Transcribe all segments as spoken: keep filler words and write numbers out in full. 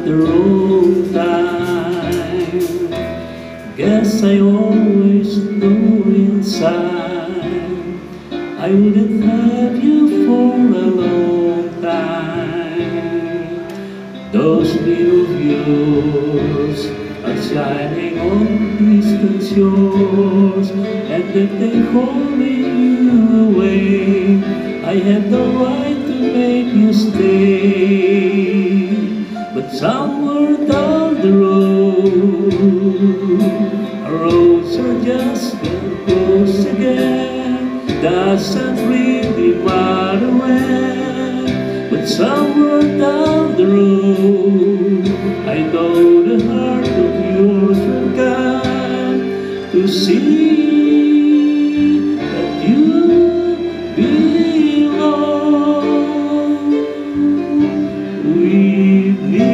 the wrong time. Guess I always knew inside I wouldn't have you for a long time. Those little views are shining on distant shores, and if they calling you away, I have the right to make you stay. But somewhere down the road, our roads are just getting close again. Doesn't really matter when, but somewhere down the road, I know the heart of yours will come to see that you belong with me.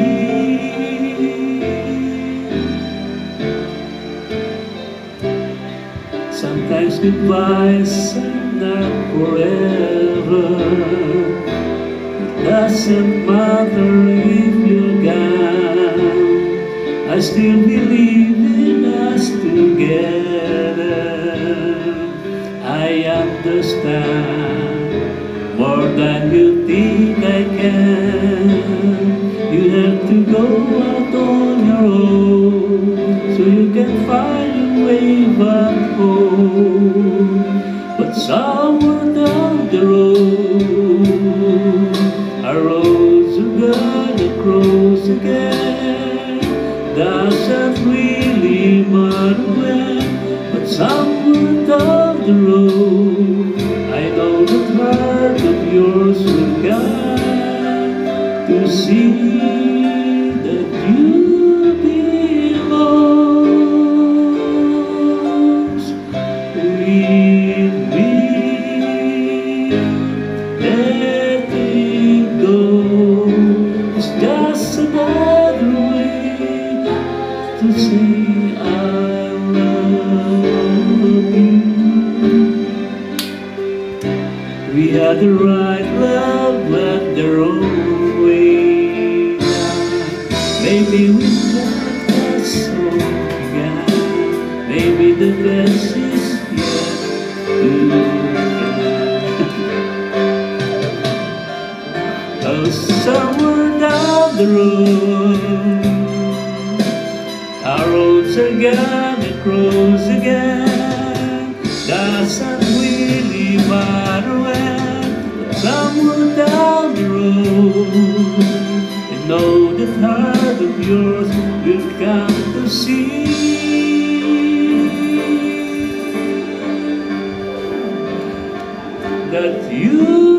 Sometimes goodbyes are not forever. It doesn't matter if you're gone, I still believe in us together. I understand more than you think I can. You have to go out on your own, so you can find a way back home. But somewhere down the road, our roads are gonna cross again. Doesn't really matter when, but somewhere down the road, I know that heart of yours will come to see that you belong with me. Letting go is just another way to say I love you. We had the right love, but the wrong way. Maybe we got that song again. Maybe the best is yet to come. Oh, somewhere down the road, our roads are gonna cross again. Doesn't really matter when, but somewhere down the road, I know that heart of yours will come to see that you